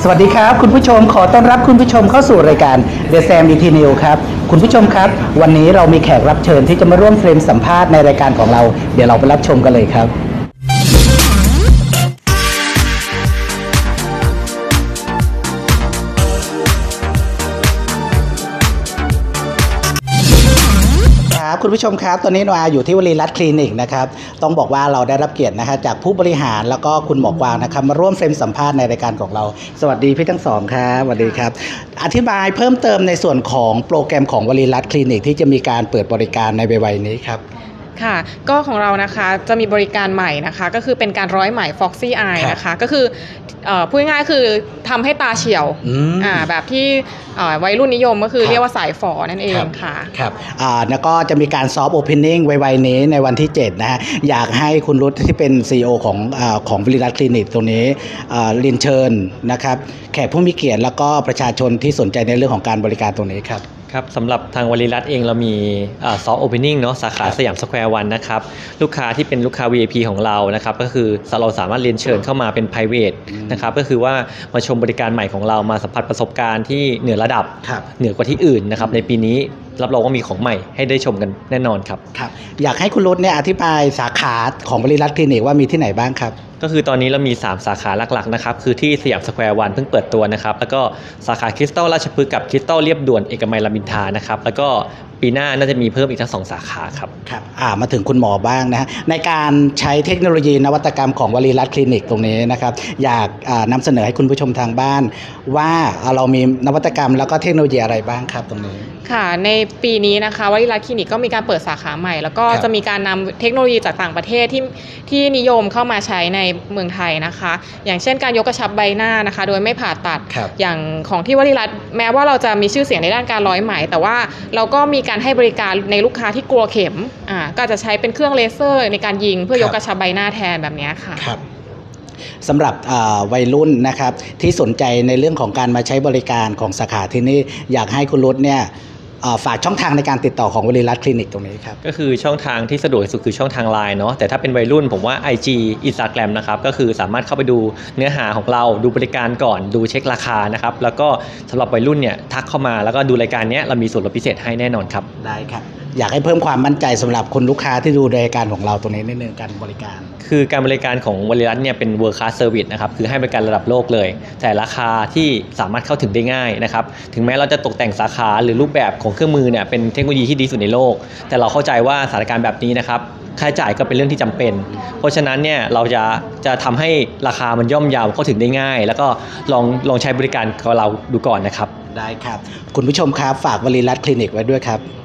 สวัสดีครับคุณผู้ชมขอต้อนรับคุณผู้ชมเข้าสู่รายการ The Sam ET News ครับคุณผู้ชมครับวันนี้เรามีแขกรับเชิญที่จะมาร่วมเฟรมสัมภาษณ์ในรายการของเราเดี๋ยวเราไปรับชมกันเลยครับคุณผู้ชมครับตอนนี้โนอาอยู่ที่วลีรัตน์คลินิกนะครับต้องบอกว่าเราได้รับเกียรตินะฮะจากผู้บริหารแล้วก็คุณหมอกวางนะครับมาร่วมเฟรมสัมภาษณ์ในรายการของเราสวัสดีพี่ทั้งสองครับสวัสดีครับอธิบายเพิ่มเติมในส่วนของโปรแกรมของวลีรัตน์คลินิกที่จะมีการเปิดบริการในวัยนี้ครับค่ะก็ของเรานะคะจะมีบริการใหม่นะคะก็คือเป็นการร้อยไหม Foxy Eye นะคะก็คือพูดง่ายๆคือทำให้ตาเฉียวแบบที่วัยรุ่นนิยมก็คือเรียกว่าสายฝอนั่นเองค่ะครับแล้วก็จะมีการซอฟต์โอเพนนิ่งไวๆนี้ในวันที่7นะฮะอยากให้คุณรุตที่เป็น CEO ของวลีรัตน์คลินิกตรงนี้เรียนเชิญนะครับแขกผู้มีเกียรติแล้วก็ประชาชนที่สนใจในเรื่องของการบริการตรงนี้ครับครับสำหรับทางวลีรัตน์เองเรามีซอฟต์โอเพนนิ่งเนาะสาขาสยามสแควร์วันนะครับลูกค้าที่เป็นลูกค้า VIP ของเรานะครับก็คือเราสามารถเรียนเชิญเข้ามาเป็น private นะครับก็คือว่ามาชมบริการใหม่ของเรามาสัมผัสประสบการณ์ที่เหนือระดับเหนือกว่าที่อื่นนะครับในปีนี้รับรองว่ามีของใหม่ให้ได้ชมกันแน่นอนครับครับอยากให้คุณรุตเนี่ยอธิบายสาขาของวลีรัตน์คลินิกว่ามีที่ไหนบ้างครับก็คือตอนนี้เรามี3สาขาหลักๆนะครับคือที่สยามสแควร์วันเพิ่งเปิดตัวนะครับแล้วก็สาขาคริสตัลราชพฤกษ์กับคริสตัลเรียบด่วนเอกมัยรามอินทรานะครับแล้วก็ปีหน้าน่าจะมีเพิ่มอีกทั้ง2สาขาครับครับมาถึงคุณหมอบ้างนะฮะในการใช้เทคโนโลยีนวัตกรรมของวลีรัตน์คลินิกตรงนี้นะครับอยากนำเสนอให้คุณผู้ชมทางบ้านว่าเรามีนวัตกรรมแล้วก็เทคโนโลยีอะไรบ้างครับตรงนี้ค่ะในปีนี้นะคะวลีรัตน์คลินิกก็มีการเปิดสาขาใหม่แล้วก็จะมีการนำเทคโนโลยีจากต่างประเทศที่นิยมเข้ามาใช้ในเมืองไทยนะคะอย่างเช่นการยกกระชับใบหน้านะคะโดยไม่ผ่าตัดอย่างของที่วลีรัตน์แม้ว่าเราจะมีชื่อเสียงในด้านการร้อยไหมแต่ว่าเราก็มีการให้บริการในลูกค้าที่กลัวเข็มก็จะใช้เป็นเครื่องเลเซอร์ในการยิงเพื่อยกกระชับใบหน้าแทนแบบนี้ค่ะสำหรับวัยรุ่นนะครับที่สนใจในเรื่องของการมาใช้บริการของสาขาที่นี่อยากให้คุณรุตเนี่ยฝากช่องทางในการติดต่อของวลีรัตน์คลินิกตรงนี้ครับก็คือช่องทางที่สะดวกที่สุดคือช่องทาง LINE เนาะแต่ถ้าเป็นวัยรุ่นผมว่า IG Instagram นะครับก็คือสามารถเข้าไปดูเนื้อหาของเราดูบริการก่อนดูเช็คราคานะครับแล้วก็สำหรับวัยรุ่นเนี่ยทักเข้ามาแล้วก็ดูรายการนี้เรามีส่วนลดพิเศษให้แน่นอนครับได้ครับอยากให้เพิ่มความมั่นใจสำหรับคุณลูกค้าที่ดูรายการของเราตรงนี้นิดนึงการบริการคือการบริการของวลีรัตน์เนี่ยเป็น World Class Service นะครับคือให้บริการระดับโลกเลยแต่ราคาที่สามารถเข้าถึงได้ง่ายนะครับถึงแม้เราจะตกแต่งสาขาหรือรูปแบบของเครื่องมือเนี่ยเป็นเทคโนโลยีที่ดีสุดในโลกแต่เราเข้าใจว่าสถานการณ์แบบนี้นะครับค่าใช้จ่ายก็เป็นเรื่องที่จำเป็นเพราะฉะนั้นเนี่ยเราจะทำให้ราคามันย่อมเยาเข้าถึงได้ง่ายแล้วก็ลองใช้บริการของเราดูก่อนนะครับได้ครับคุณผู้ชมครับฝากวลีรัตน์คลินิกไว้ด้วยครับ